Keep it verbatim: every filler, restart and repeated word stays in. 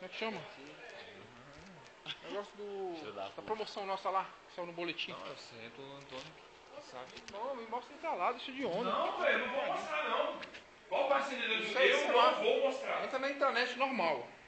Como é que chama? Negócio do... da, da promoção nossa lá, que saiu no boletim. Não, eu sei, do Antônio, sabe? Não, me mostra pra lá, deixa de onda. Não, velho, eu não vou mostrar não. Qual vai ser? Eu Sei, sei não lá. vou mostrar. Entra na internet normal.